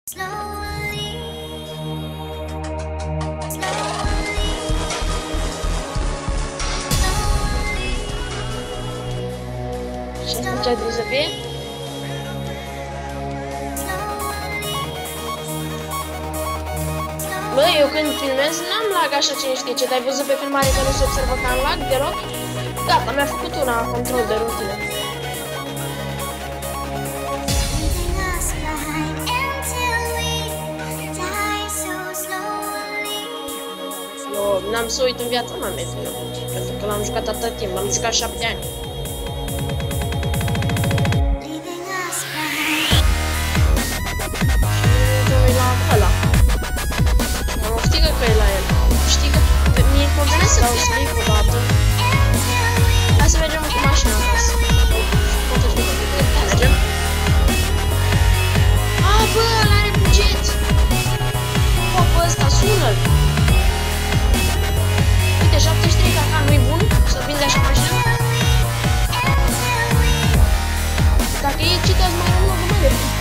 Și asta ce trebuie să fie? Bă, eu când filmez n-am lag așa, cine știe ce, ai văzut pe filmare că nu se observă că am lag deloc? Gata, mi-a făcut una control de rutină. Eu n-am să uit în viața mea, pentru că l-am jucat atât timp, l-am jucat 7 ani. Să dau slip o dată. Hai să mergem cu mașina acasă. Mergem. A, bă, ăla are buget. Bă, bă, ăsta sună-l. Uite, 73 caca, nu-i bun? Să vinde așa mașina? Dacă e citează mai rău, nu mai bun.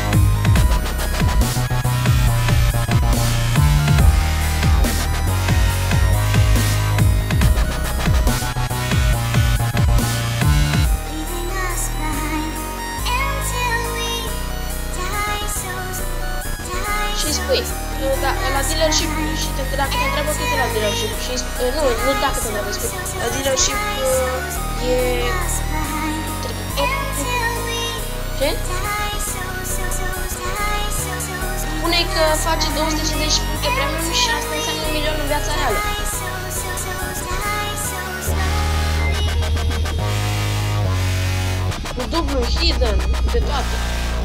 La dealership și dacă te întreabă cât e la dealership și nu dacă te întreabă, spui, la dealership e... Ce? Spune că face 250 puncte premium și asta înseamnă 1 milion în viața reală. Cu dublu, hidden, de toate.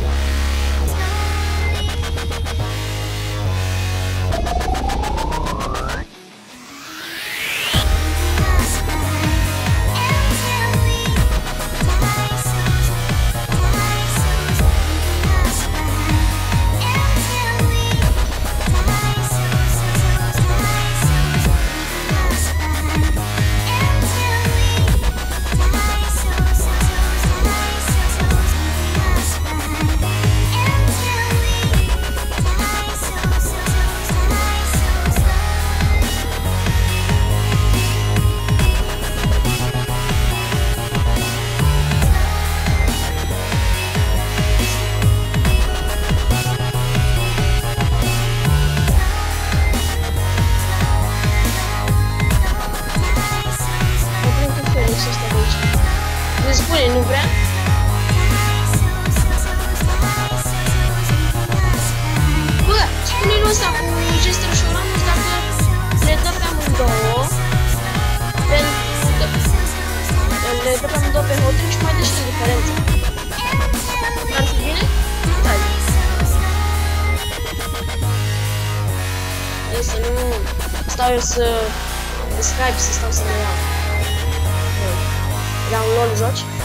Spune, nu vrea? Bă, spune-l ăsta cu Jester și Oramus dacă le dă pe amândouă. Le dă pe amândouă pe hotring și mai dă și de diferență. Ar fi bine? Da. E să nu stau eu să Skype, să stau să mă iau. Era un LOL joci?